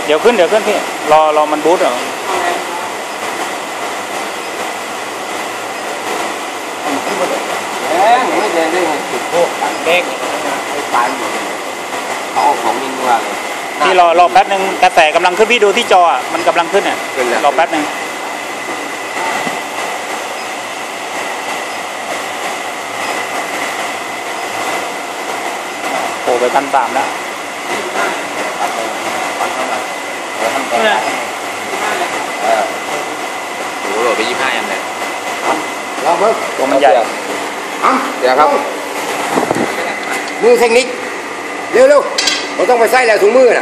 เดี๋ยวขึ้นพี่รอมันบูตเหรอไม่ได้ติดพวกตัดแป้งไอ้ปลายหมดเอาของมินว่าเลยที่รอแป๊บนึงแต่กำลังขึ้นพี่ดูที่จออ่ะมันกำลังขึ้นเนี่ยรอแป๊บนึงโผล่ไป1,300แล้วโหโหลดไป25ยังเลยลองเพิ่มตัวมันใหญ่เดี๋ยวครับมือเทคนิคเร็วเราต้องไปใส่แล้วถุงมือน่ะ